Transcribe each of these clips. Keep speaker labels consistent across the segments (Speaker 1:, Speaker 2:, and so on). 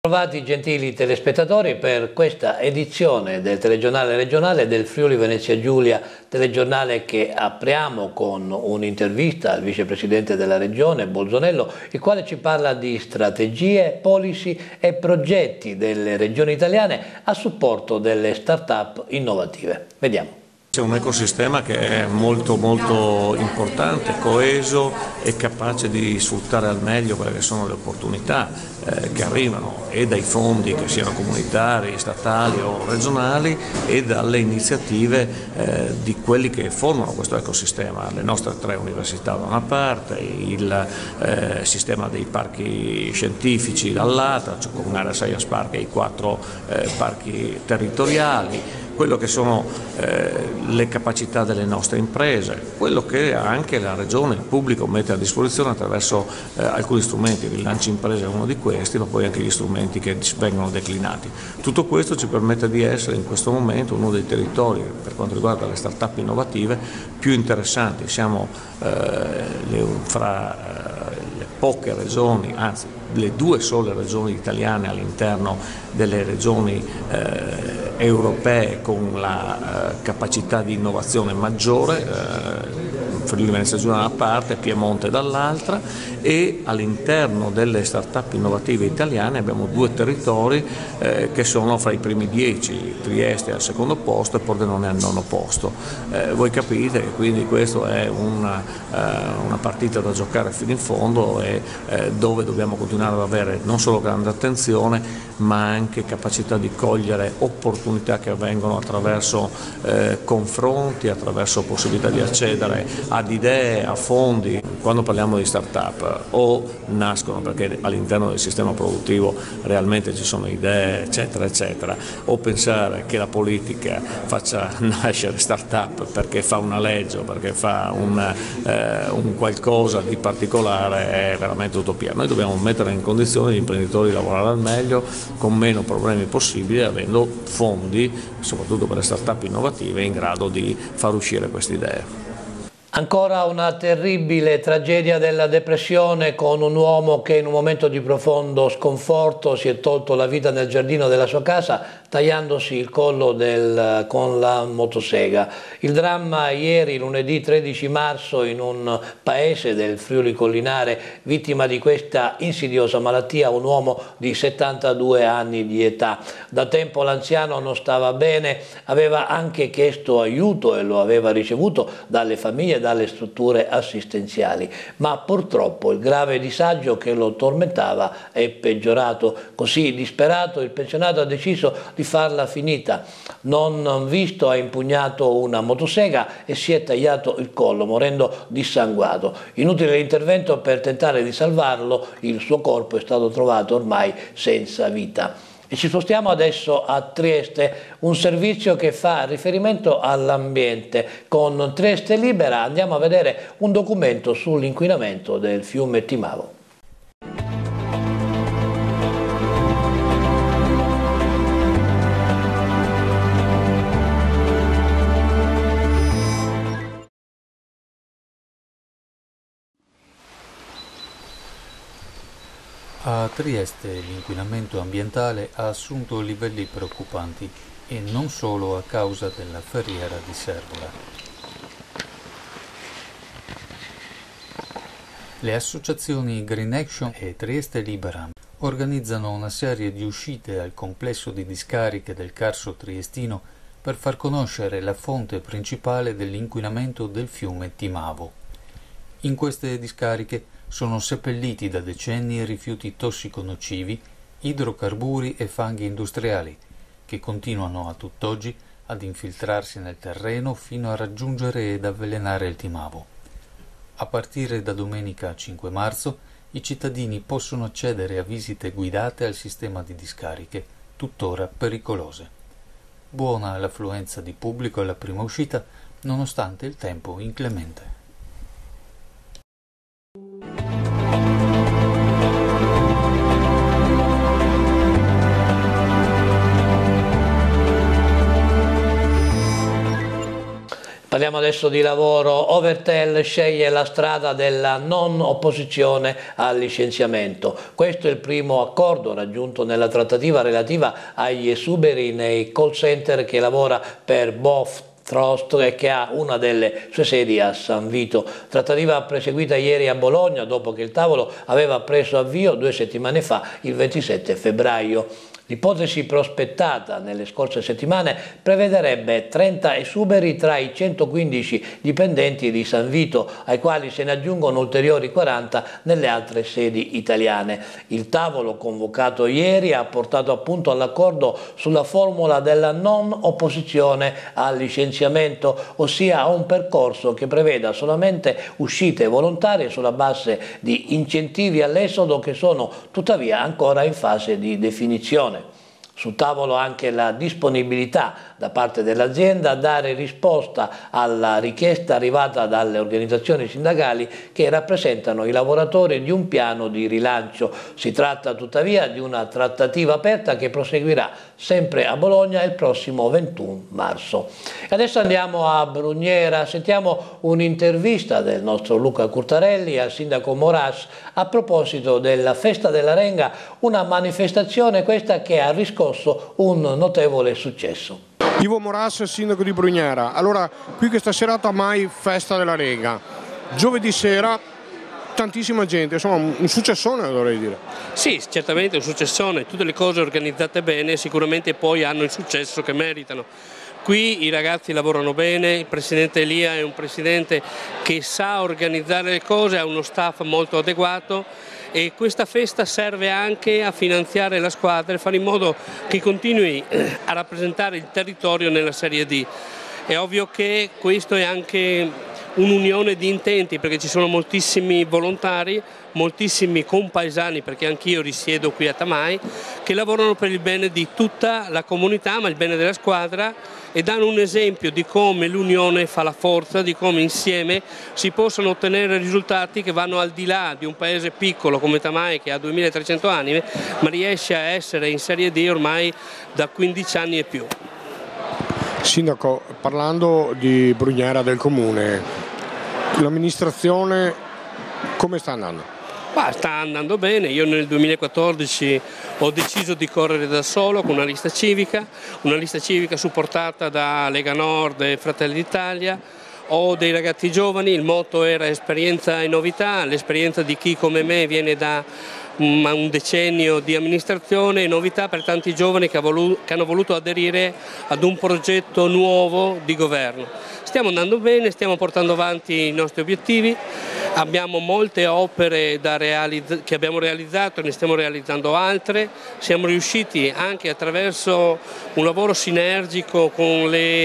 Speaker 1: Trovati gentili telespettatori per questa edizione del telegiornale regionale del Friuli Venezia Giulia, telegiornale che apriamo con un'intervista al vicepresidente della regione Bolzonello, il quale ci parla di strategie, policy e progetti delle regioni italiane a supporto delle start-up innovative. Vediamo.
Speaker 2: C'è un ecosistema che è molto importante, coeso e capace di sfruttare al meglio quelle che sono le opportunità che arrivano e dai fondi che siano comunitari, statali o regionali e dalle iniziative di quelli che formano questo ecosistema, le nostre 3 università da una parte, il sistema dei parchi scientifici dall'altra, cioè con Area Science Park e i 4 parchi territoriali, quello che sono le capacità delle nostre imprese, quello che anche la Regione, il pubblico mette a disposizione attraverso alcuni strumenti, il rilancio imprese è uno di questi, ma poi anche gli strumenti che vengono declinati. Tutto questo ci permette di essere in questo momento uno dei territori, per quanto riguarda le start-up innovative, più interessanti. Siamo fra le poche regioni, anzi le 2 sole regioni italiane all'interno delle regioni europee con la capacità di innovazione maggiore, Friuli Venezia Giulia da una parte, Piemonte dall'altra, e all'interno delle start-up innovative italiane abbiamo 2 territori che sono fra i primi 10, Trieste al secondo posto e Pordenone al 9° posto. Voi capite che quindi questo è una partita da giocare fino in fondo e dove dobbiamo continuare ad avere non solo grande attenzione ma anche capacità di cogliere opportunità che avvengono attraverso confronti, attraverso possibilità di accedere ad idee, a fondi. Quando parliamo di start-up o nascono perché all'interno del sistema produttivo realmente ci sono idee eccetera eccetera, o pensare che la politica faccia nascere start-up perché fa una legge o perché fa un qualcosa di particolare è veramente utopia. Noi dobbiamo mettere in condizione gli imprenditori di lavorare al meglio con meno problemi possibili, avendo fondi, soprattutto per le start-up innovative, in grado di far uscire queste idee.
Speaker 1: Ancora una terribile tragedia della depressione con un uomo che in un momento di profondo sconforto si è tolto la vita nel giardino della sua casa tagliandosi il collo con la motosega. Il dramma ieri, lunedì 13 marzo, in un paese del Friuli Collinare, vittima di questa insidiosa malattia, un uomo di 72 anni di età. Da tempo l'anziano non stava bene, aveva anche chiesto aiuto e lo aveva ricevuto dalle famiglie e dalle strutture assistenziali, ma purtroppo il grave disagio che lo tormentava è peggiorato. Così, disperato, il pensionato ha deciso di farla finita. Non visto, ha impugnato una motosega e si è tagliato il collo, morendo dissanguato. Inutile l'intervento per tentare di salvarlo, il suo corpo è stato trovato ormai senza vita. E ci spostiamo adesso a Trieste, un servizio che fa riferimento all'ambiente. Con Trieste Libera andiamo a vedere un documento sull'inquinamento del fiume Timavo.
Speaker 3: A Trieste l'inquinamento ambientale ha assunto livelli preoccupanti e non solo a causa della ferriera di Servola. Le associazioni Green Action e Trieste Libera organizzano una serie di uscite al complesso di discariche del Carso triestino per far conoscere la fonte principale dell'inquinamento del fiume Timavo. In queste discariche sono seppelliti da decenni rifiuti tossico-nocivi, idrocarburi e fanghi industriali, che continuano a tutt'oggi ad infiltrarsi nel terreno fino a raggiungere ed avvelenare il Timavo. A partire da domenica 5 marzo, i cittadini possono accedere a visite guidate al sistema di discariche, tuttora pericolose. Buona l'affluenza di pubblico alla prima uscita, nonostante il tempo inclemente.
Speaker 1: Parliamo adesso di lavoro. Overtel sceglie la strada della non opposizione al licenziamento. Questo è il primo accordo raggiunto nella trattativa relativa agli esuberi nei call center che lavora per Boftrost e che ha una delle sue sedi a San Vito. Trattativa proseguita ieri a Bologna dopo che il tavolo aveva preso avvio 2 settimane fa, il 27 febbraio. L'ipotesi prospettata nelle scorse settimane prevederebbe 30 esuberi tra i 115 dipendenti di San Vito, ai quali se ne aggiungono ulteriori 40 nelle altre sedi italiane. Il tavolo convocato ieri ha portato appunto all'accordo sulla formula della non opposizione al licenziamento, ossia a un percorso che preveda solamente uscite volontarie sulla base di incentivi all'esodo che sono tuttavia ancora in fase di definizione. Sul tavolo anche la disponibilità da parte dell'azienda a dare risposta alla richiesta arrivata dalle organizzazioni sindacali che rappresentano i lavoratori di un piano di rilancio. Si tratta tuttavia di una trattativa aperta che proseguirà sempre a Bologna il prossimo 21 marzo. E adesso andiamo a Brugnera, sentiamo un'intervista del nostro Luca Curtarelli al sindaco Moras a proposito della Festa della Renga, una manifestazione questa che ha riscosso un notevole successo.
Speaker 4: Ivo Moras, sindaco di Brugnera. Allora, qui questa serata mai Festa della Lega. Giovedì sera tantissima gente, insomma un successone dovrei dire.
Speaker 5: Sì, certamente un successone, tutte le cose organizzate bene sicuramente poi hanno il successo che meritano. Qui i ragazzi lavorano bene, il presidente Elia è un presidente che sa organizzare le cose, ha uno staff molto adeguato e questa festa serve anche a finanziare la squadra e fare in modo che continui a rappresentare il territorio nella Serie D. È ovvio che questo è anche un'unione di intenti perché ci sono moltissimi volontari, moltissimi compaesani, perché anch'io risiedo qui a Tamai, che lavorano per il bene di tutta la comunità, ma il bene della squadra, e danno un esempio di come l'unione fa la forza, di come insieme si possono ottenere risultati che vanno al di là di un paese piccolo come Tamai che ha 2300 anime, ma riesce a essere in Serie D ormai da 15 anni e più.
Speaker 4: Sindaco, parlando di Brugnera del Comune, l'amministrazione come sta andando?
Speaker 5: Sta andando bene, io nel 2014 ho deciso di correre da solo con una lista civica supportata da Lega Nord e Fratelli d'Italia. Ho dei ragazzi giovani, il motto era esperienza e novità, l'esperienza di chi come me viene da un decennio di amministrazione e novità per tanti giovani che hanno voluto aderire ad un progetto nuovo di governo. Stiamo andando bene, stiamo portando avanti i nostri obiettivi, abbiamo molte opere che abbiamo realizzato, ne stiamo realizzando altre, siamo riusciti anche attraverso un lavoro sinergico con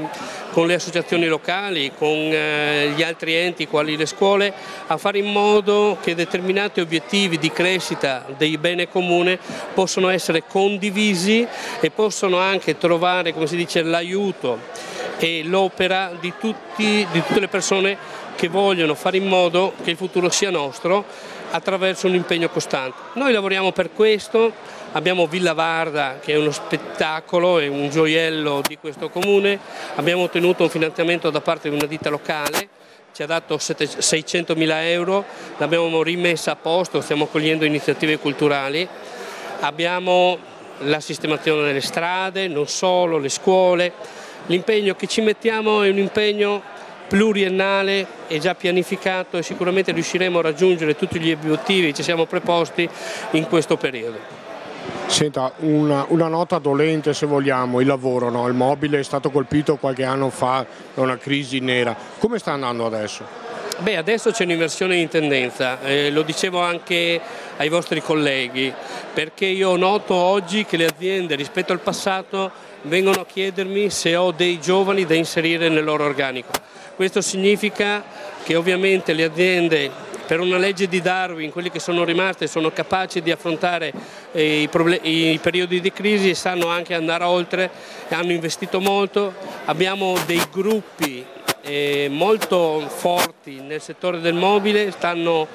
Speaker 5: le associazioni locali, con gli altri enti quali le scuole, a fare in modo che determinati obiettivi di crescita del bene comune possano essere condivisi e possono anche trovare, come si dice, l'aiuto e l'opera di tutte le persone che vogliono fare in modo che il futuro sia nostro attraverso un impegno costante. Noi lavoriamo per questo, abbiamo Villa Varda che è uno spettacolo, è un gioiello di questo comune, abbiamo ottenuto un finanziamento da parte di una ditta locale, ci ha dato 600.000 euro, l'abbiamo rimessa a posto, stiamo cogliendo iniziative culturali, abbiamo la sistemazione delle strade, non solo, le scuole, l'impegno che ci mettiamo è un impegno pluriennale, è già pianificato e sicuramente riusciremo a raggiungere tutti gli obiettivi che ci siamo preposti in questo periodo.
Speaker 4: Senta, una nota dolente se vogliamo, il lavoro, no? Il mobile è stato colpito qualche anno fa da una crisi nera, come sta andando adesso?
Speaker 5: Adesso c'è un'inversione di tendenza, lo dicevo anche ai vostri colleghi, perché io noto oggi che le aziende rispetto al passato vengono a chiedermi se ho dei giovani da inserire nel loro organico. Questo significa che ovviamente le aziende, per una legge di Darwin, quelli che sono rimaste sono capaci di affrontare i periodi di crisi e sanno anche andare oltre, hanno investito molto, abbiamo dei gruppi molto forti nel settore del mobile, stanno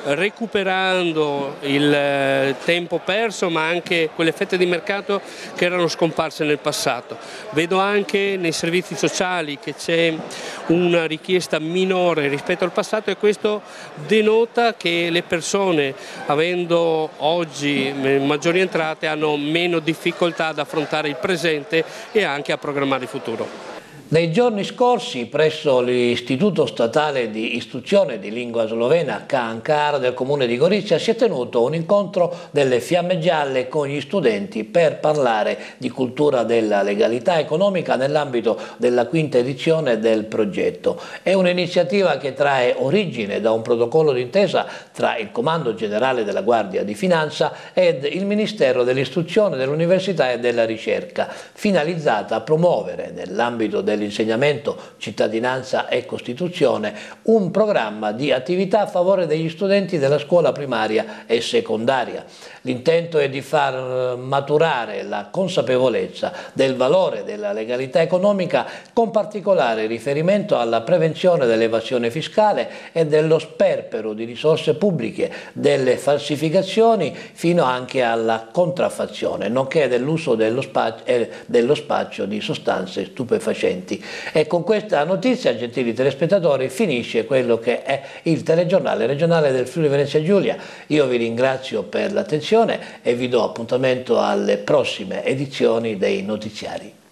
Speaker 5: recuperando il tempo perso, ma anche quelle fette di mercato che erano scomparse nel passato. Vedo anche nei servizi sociali che c'è una richiesta minore rispetto al passato e questo denota che le persone, avendo oggi maggiori entrate, hanno meno difficoltà ad affrontare il presente e anche a programmare il futuro.
Speaker 1: Nei giorni scorsi presso l'Istituto Statale di Istruzione di Lingua Slovena Cankar del Comune di Gorizia si è tenuto un incontro delle Fiamme Gialle con gli studenti per parlare di cultura della legalità economica nell'ambito della quinta edizione del progetto. È un'iniziativa che trae origine da un protocollo d'intesa tra il Comando Generale della Guardia di Finanza ed il Ministero dell'Istruzione, dell'Università e della Ricerca, finalizzata a promuovere nell'ambito dell'insegnamento Cittadinanza e Costituzione un programma di attività a favore degli studenti della scuola primaria e secondaria. L'intento è di far maturare la consapevolezza del valore della legalità economica con particolare riferimento alla prevenzione dell'evasione fiscale e dello sperpero di risorse pubbliche, delle falsificazioni fino anche alla contraffazione, nonché dell'uso dello spaccio di sostanze stupefacenti. E con questa notizia, gentili telespettatori, finisce quello che è il telegiornale regionale del Friuli Venezia Giulia. Io vi ringrazio per l'attenzione e vi do appuntamento alle prossime edizioni dei notiziari.